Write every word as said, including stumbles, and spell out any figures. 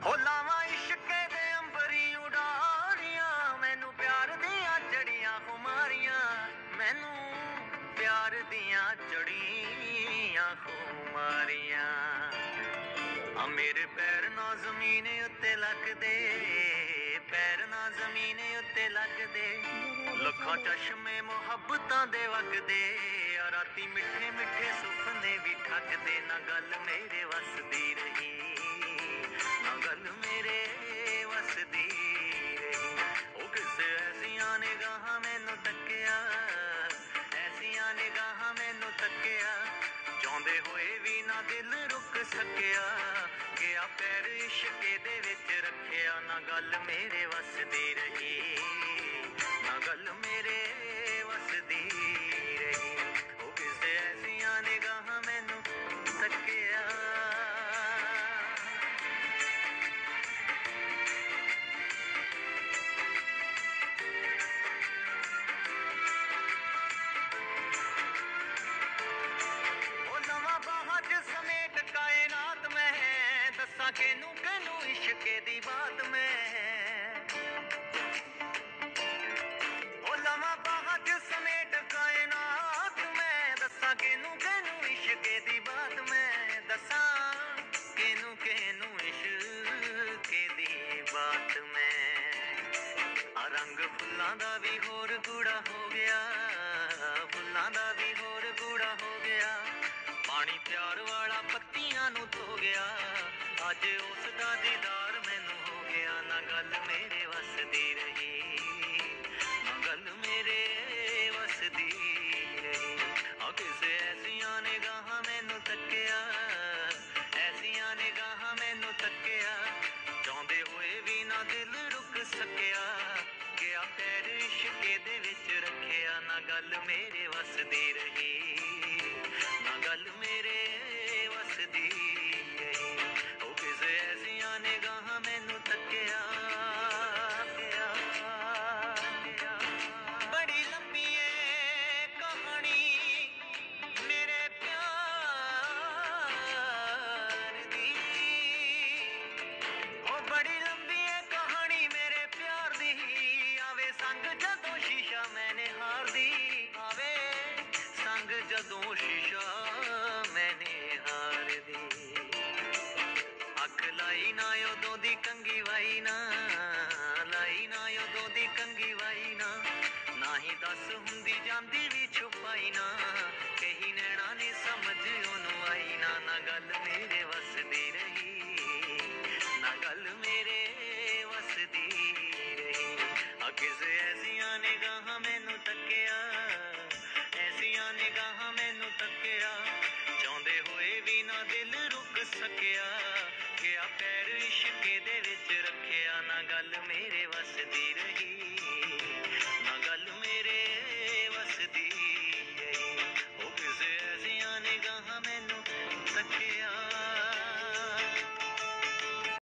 ਹੋ ਲਾਵਾਂ ਇਸ਼ਕੇ ਦੇ ਅੰਬਰੀ ਉਡਾਰੀਆਂ, ਮੈਨੂੰ ਪਿਆਰ ਦੀਆਂ ਜੜੀਆਂ ਖੁਮਾਰੀਆਂ, ਮੈਨੂੰ ਪਿਆਰ ਦੀਆਂ ਜੜੀਆਂ ਖੁਮਾਰੀਆਂ। ਆ ਮੇਰੇ ਪੈਰ ਨਾ ਜ਼ਮੀਨ ਉੱਤੇ ਲੱਗਦੇ, ਪੈਰ ਨਾ ਜ਼ਮੀਨ ਉੱਤੇ ਲੱਗਦੇ, ਲੱਖਾਂ ਚਸ਼ਮੇ ਮੁਹੱਬਤਾਂ ਦੇ ਵਗਦੇ, ਆ ਰਾਤੀ ਮਿੱਠੇ ਮਿੱਠੇ ਸੁਪਨੇ ਵੀ ਠੱਗਦੇ, ਨਾ ਗੱਲ ਮੇਰੇ ਵੱਸਦੀ ਰਹੀ, ਨਾ ਗੱਲ ਮੇਰੇ ਵੱਸਦੀ ਰਹੀ। ਉਹ ਕਿਸੇ ਐਸੀਆਂ ਨਿਗਾਹਾਂ ਮੈਨੂੰ ਤੱਕਿਆ, ਐਸੀਆਂ ਨਿਗਾਹਾਂ ਮੈਨੂੰ ਤੱਕਿਆ, ਚਾਹੁੰਦੇ ਹੋਏ ਵੀ ਨਾ ਦਿਲ ਰੁਕ ਸਕਿਆ, ਗਿਆ ਪੈਰ ਇਸ਼ਕੇ ਦੇ ਵਿੱਚ ਰੱਖਿਆ, ਨਾ ਗੱਲ ਮੇਰੇ ਵੱਸਦੀ ਰਹੀ, ਨਾ ਗੱਲ ਮੇਰੇ ਵੱਸਦੀ ਰਹੀ। ਉਹ ਕਿਸੇ ਐਸੀਆਂ ਨਿਗਾਹਾਂ ਮੈਨੂੰ ਤੱਕਿਆ। ਸਮੇਟ ਕਾਇਨਾਤ ਮੈਂ ਦੱਸਾਂ ਕਿਨੂੰ ਕਿਨੂੰ ਇਸ਼ਕੇ ਦੀ ਬਾਤ ਮੈਂ, ਉਹ ਲਵਾਂ ਬਾਹਾਂ ਚ ਸਮੇਟ ਕਾਇਨਾਤ ਮੈਂ ਦੱਸਾਂ ਕਿਨੂੰ ਕਿਨੂੰ ਇਸ਼ਕੇ ਦੀ ਬਾਤ ਮੈਂ, ਦੱਸਾਂ ਕਿਨੂੰ ਕਿਨੂੰ ਇਸ਼ਕੇ ਦੀ ਬਾਤ ਮੈਂ। ਆ ਰੰਗ ਫੁੱਲਾਂ ਦਾ ਵੀ ਹੋਰ ਗੂੜਾ ਹੋ ਗਿਆ, ਫੁੱਲਾਂ ਦਾ ਵੀ ਹੋਰ ਗੂੜਾ ਹੋ ਗਿਆ, ਪਾਣੀ ਪਿਆਰ ਵਾਲਾ ਪੱਤੀਆਂ ਨੂੰ ਧੋ ਗਿਆ, ਅੱਜ ਉਸ ਦਾ ਦੀਦਾਰ ਮੈਨੂੰ ਹੋ ਗਿਆ, ਨਾ ਗੱਲ ਮੇਰੇ ਵੱਸਦੀ ਰਹੀ, ਨਾ ਗੱਲ ਮੇਰੇ ਵੱਸਦੀ ਰਹੀ। ਆ ਕਿਸੇ ਐਸੀਆਂ ਨਿਗਾਹਾਂ ਮੈਨੂੰ ਤੱਕਿਆ, ਐਸੀਆਂ ਨਿਗਾਹਾਂ ਮੈਨੂੰ ਤੱਕਿਆ, ਚਾਹੁੰਦੇ ਹੋਏ ਵੀ ਨਾ ਦਿਲ ਰੁਕ ਸਕਿਆ, ਗਿਆ ਪੈਰ ਇਸ਼ਕੇ ਦੇ ਵਿੱਚ ਰੱਖਿਆ, ਨਾ ਗੱਲ ਮੇਰੇ ਵੱਸਦੀ ਰਹੀ, ਨਾ ਗੱਲ ਮੇਰੇ ਵੱਸਦੀ ਰਹੀ। ਉਹ ਕਿਸੇ ਐਸੀਆਂ ਨਿਗਾਹਾਂ ਮੈਨੂੰ ਤੱਕਿਆ। ਬੜੀ ਲੰਬੀ ਏ ਕਹਾਣੀ ਮੇਰੇ ਪਿਆਰ ਦੀ, ਉਹ ਬੜੀ ਲੰਬੀ ਏ ਕਹਾਣੀ ਮੇਰੇ ਪਿਆਰ ਦੀ, ਆਵੇ ਸੰਗ ਜਦੋਂ ਸ਼ੀਸ਼ਾ ਮੈਨੇ ਹਾਰਦੀ, ਆਵੇ ਸੰਗ ਜਦੋਂ ਸ਼ੀਸ਼ਾ ਮੈਨੇ ਹਾਰਦੀ। ਅੱਖ ਲਾਈ ਨਾ ਉਦੋਂ ਦੀ ਕੰਗੀ ਵਾਈ ਨਾ, ਲਾਈ ਨਾ ਉਦੋਂ ਦੀ ਕੰਗੀ ਵਾਈ ਨਾ, ਨਾ ਹੀ ਦੱਸ ਹੁੰਦੀ ਜਾਂਦੀ ਵੀ ਛੁਪਾਈ ਨਾ, ਕਹੀ ਨੈਣਾ ਨੇ ਸਮਝ ਉਹਨੂੰ ਆਈ ਨਾ, ਨਾ ਗੱਲ ਮੇਰੇ ਵੱਸਦੀ ਰਹੀ, ਨਾ ਗੱਲ ਮੇਰੇ ਵੱਸਦੀ ਰਹੀ। ਆ ਕਿਸੇ ਐਸੀਆਂ ਨਿਗਾਹਾਂ ਮੈਨੂੰ ਤੱਕਿਆ, ਐਸੀਆਂ ਨਿਗਾਹਾਂ ਮੈਨੂੰ ਤੱਕਿਆ, ਚਾਹੁੰਦੇ ਹੋਏ ਵੀ ਨਾ ਦਿਲ ਰੁਕ ਸਕਿਆ, ਗਿਆ ਪੈਰ ਇਸ਼ਕੇ ਦੇ ਵਿੱਚ ਰੱਖਿਆ, ਨਾ ਗੱਲ ਮੇਰੇ ਵੱਸਦੀ ਰਹੀ,